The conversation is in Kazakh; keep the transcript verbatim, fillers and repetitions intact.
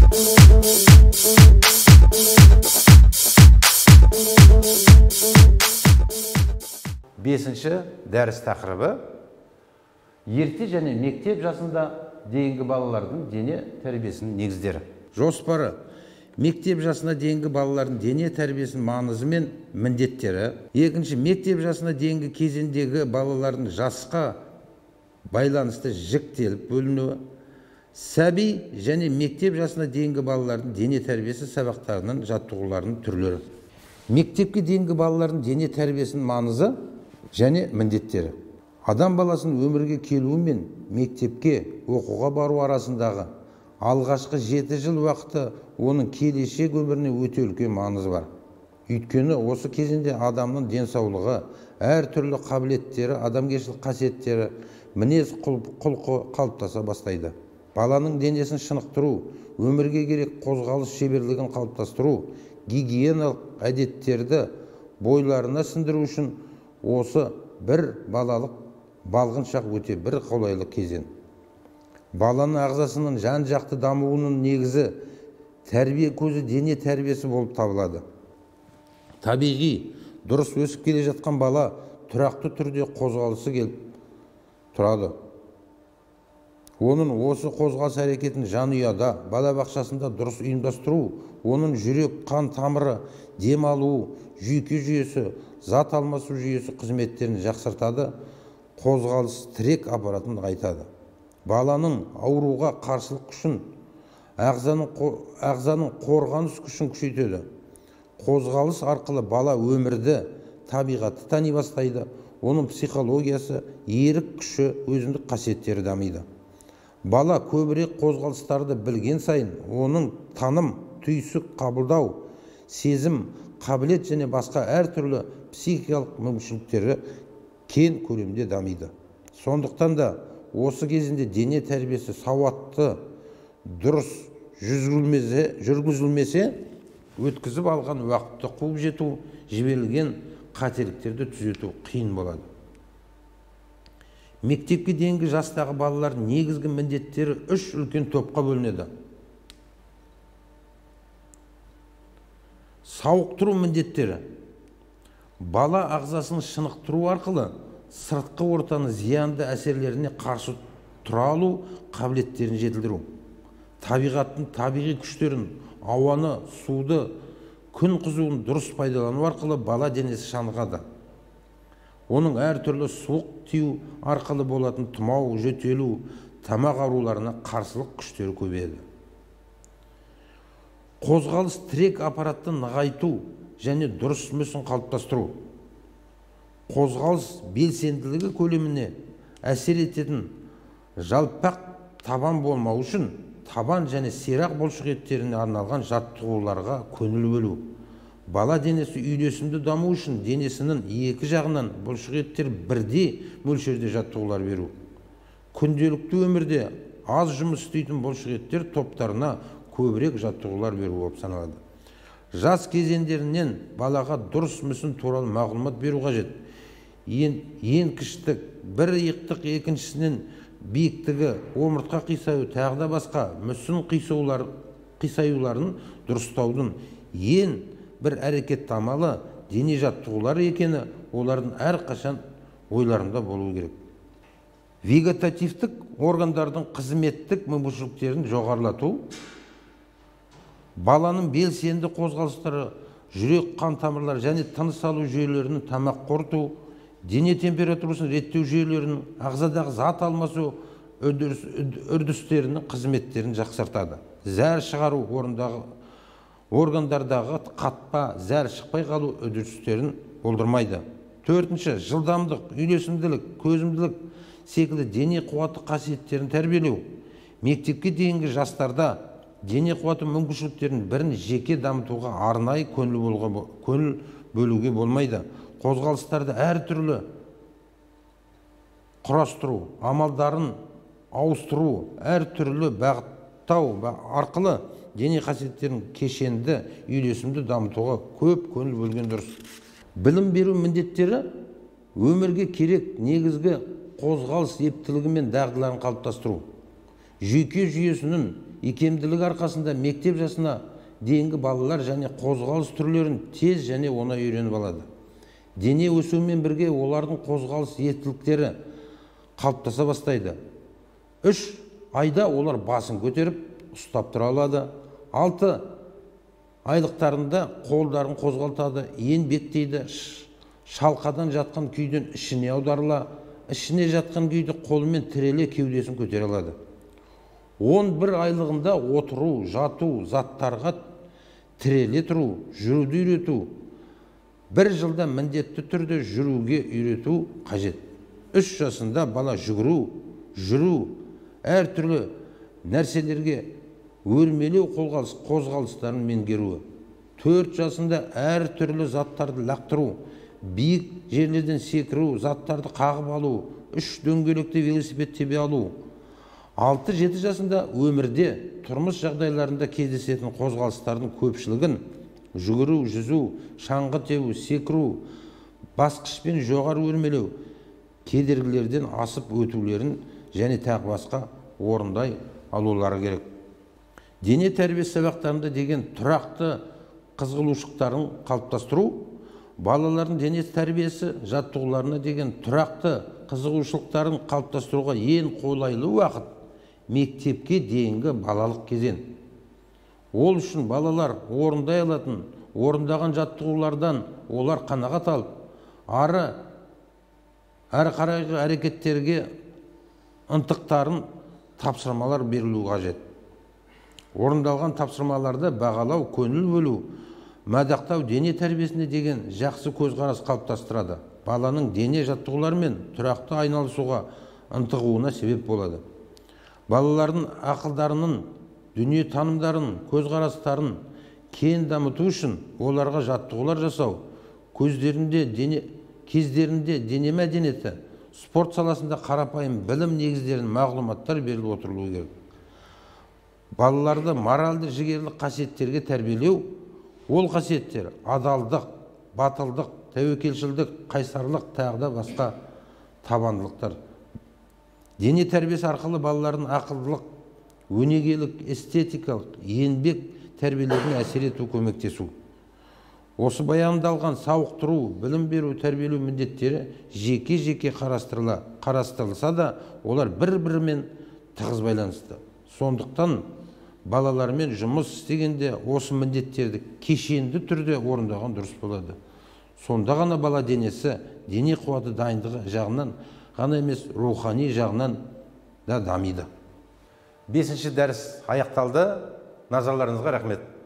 Бесінші дәріс тақырыбы ерте және мектеп жасында дейінгі балалардың дене тәрбиесінің негіздері. Жоспары мектеп жасына дейінгі балалардың дене тәрбиесінің маңызы мен міндеттері. Екінші, мектеп жасына дейінгі кезеңдегі балалардың жасқа байланысты жіктеліп бөлінуі. Сәби және мектеп жасына дейінгі балалардың дене тәрбиесі сабақтарының жаттығуларының түрлері. Мектепке дейінгі балалардың дене тәрбиесінің маңызы және міндеттері. Адам баласының өмірге келуі мен мектепке оқуға бару арасындағы алғашқы жеті жыл уақыты оның келешек өміріне өте үлкен маңызы бар. Өйткені осы кезеңде адамның денсаулығы, әртүрлі қабілеттері, адамгершілік қасиеттері, мінез құлқы қалыптаса бастайды. Баланың денесін шынықтыру, өмірге керек қозғалыс шеберлігін қалыптастыру, гигиеналық әдеттерді бойларына сіңдіру үшін осы бір балалық балғын шақ өте бір қолайлы кезең. Баланың ағзасының жан-жақты дамуының негізі тәрбие көзі дене тәрбиесі болып табылады. Табиғи, дұрыс өсіп келе жатқан бала тұрақты түрде қозғалысы келіп тұрады. Оның осы қозғалыс әрекетін жанұяда, балабақшасында дұрыс ұйымдастыру, оның жүрек, қан тамыры, дем алу, жүйке жүйесі, зат алмасу жүйесі қызметтерін жақсартады, қозғалыс тірек аппаратын нығайтады. Баланың ауруға қарсылық күшін, ағзаның қорғаныс күшін күшейтеді. Қозғалыс арқылы бала өмірді, табиғатты тани бастайды. Оның психологиясы, ерік күші, өзіндік қасиеттері дамиды. Бала көбірек қозғалыстарды білген сайын, оның таным, түйсік, қабылдау, сезім, қабілет және басқа әртүрлі психикалық мүмкіншіліктері кең көлемде дамиды. Сондықтан да осы кезінде дене тәрбиесі сауатты, дұрыс жүргізілмесе, өткізіп алған уақытты қуып жету, жіберілген қателіктерді түзету қиын болады. Мектепке дейінгі жастағы балалар негізгі міндеттері үш үлкен топқа бөлінеді. Сауықтыру міндеттері. Бала ағзасын шынықтыру арқылы сыртқы ортаны зиянды әсерлеріне қарсы тұра алу қабілеттерін жетілдіру. Табиғаттың табиғи күштерін, ауаны, суды, күн қызуын дұрыс пайдалану арқылы бала денесі шынығады. Оның әртүрлі суық тию арқылы болатын тұмау, жөтелу, тамақ ауруларына қарсылық күштері көбейеді. Қозғалыс тірек аппаратты нығайту және дұрыс мүсін қалыптастыру. Қозғалыс белсенділігі көлеміне әсер ететін жалпақ табан болмау үшін табан және сирақ бұлшық еттеріне арналған жаттығуларға көңіл бөлу. Бала денесі үйлесімді даму үшін денесінің екі жағынан бұлшық еттер бірдей мөлшерде жаттығулар беру. Күнделікті өмірде аз жұмыс істейтін бұлшық еттер топтарына көбірек жаттығулар беру болып саналады. Жас кезеңдерінен балаға дұрыс мүсін туралы мағлұмат беру қажет. Ең кішістік, бір иықтық екіншісінен биіктігі, омыртқа қисаю, тағы да басқа мүсін қисаюларын дұрыстаудың ең бір әрекеттамалы дене жаттығулар екені олардың әрқашан ойларында болуы керек. Вегетативтік органдардың қызметтік мүмкіншіліктерін жоғарылату, баланың белсенді қозғалыстары, жүрек, қан тамырлары және тыныс алу жүйелерінің тамақ қорыту, дене температурасын реттеу жүйелерінің, ағзадағы зат алмасу үрдістерінің қызметтерін жақсартады. Зәр шығару органдардағы қатпа, зәр шықпай қалу үрдістерін болдырмайды. Төртінші, жылдамдық, үйлесімділік, көзімділік секілді дене қуаты қасиеттерін тәрбиелеу. Мектепке дейінгі жастарда дене қуаты мүмкіншіліктерін бірін жеке дамытуға арнайы көңіл бөлуге болмайды. Қозғалыстарды әртүрлі құрастыру, амалдарын ауыстыру, әртүрлі бағыттау арқылы дене қасиеттерін кешенді, үйлесімді дамытуға көп көңіл бөлген дұрыс. Білім беру міндеттері өмірге керек негізгі қозғалыс ептілігі мен дағдыларын қалыптастыру. Жүйке жүйесінің икемділік арқасында мектеп жасына дейінгі балалар және қозғалыс түрлерін тез және оңай үйреніп алады. Дене өсуімен бірге олардың қозғалыс еттіліктері қалыптаса бастайды. Үш айда олар басын көтеріп, ұстап тұра алады. Алты айлықтарында қолдарын қозғалтады, ен беттейді, шалқадан жатқан күйден ішіне аударыла, ішіне жатқан күйді қолымен тіреле кеудесін көтере алады. он бір айлығында отыру, жату, заттарға тіреле тұру, жүруді үйрету, бір жылда міндетті түрде жүруге үйрету қажет. Үш жасында бала жүгіру, жүру, әртүрлі нәрселерге өрмелеу қозғалыстарын меңгеруі. Төрт жасында әртүрлі заттарды лақтыру, биік жерлерден секіру, заттарды қағып алу, үш дөңгелекті велосипед тебе алу. Алты жеті жасында өмірде, тұрмыс жағдайларында кездесетін қозғалыстардың көпшілігін жүгіру, жүзу, шаңғы теу, секіру, басқышпен жоғары өрмелеу, кедергілерден асып өтулерін және тағы басқа орындай алулары керек. Дене тәрбиесі сабақтарында деген тұрақты қызығушылықтарын қалыптастыру, балалардың дене тәрбиесі жаттығуларына деген тұрақты қызығушылықтарын қалыптастыруға ең қолайлы уақыт мектепке дейінгі балалық кезең. Ол үшін балалар орындай алатын, орындаған жаттығулардан олар қанағат алып, ары әрі қарайғы әрекеттерге ынтықтарын тапсырмалар берілу қажет. Орындалған тапсырмаларды бағалау, көңіл бөлу, мадақтау дене тәрбиесіне деген жақсы көзқарас қалыптастырады. Баланың дене жаттығуларымен тұрақты айналысуға ынтығуына себеп болады. Балалардың ақылдарының, дүние танымдарын, көзқарастарын кен дамыту үшін оларға жаттығулар жасау, көздерінде дене кездерінде дене мәдениеті, спорт саласында қарапайым білім негіздерін мағлұматтар беріліп отырылуы керек. Балаларды моральды жігерлік қасиеттерге тәрбиелеу, ол қасиеттер адалдық, батылдық, тәуекелшілдік, қайсарлық, тағы да басқа табандылықтар. Дене тәрбиесі арқылы балалардың ақылдылық, өнегелік, эстетикалық, еңбек тәрбиелеріне әсер ету, көмектесу. Осы баяндалған сауықтыру, білім беру, тәрбиелеу міндеттері жеке-жеке қарастырылса да, олар бір-бірімен тығыз байланысты. Сондықтан балалармен жұмыс істегенде осы міндеттерді кешенді түрде орындаған дұрыс болады. Сонда ғана бала денесі, дене қуаты дайындығы жағынан ғана емес, рухани жағынан да дамиды. Бесінші дәріс аяқталды. Назарларыңызға рахмет.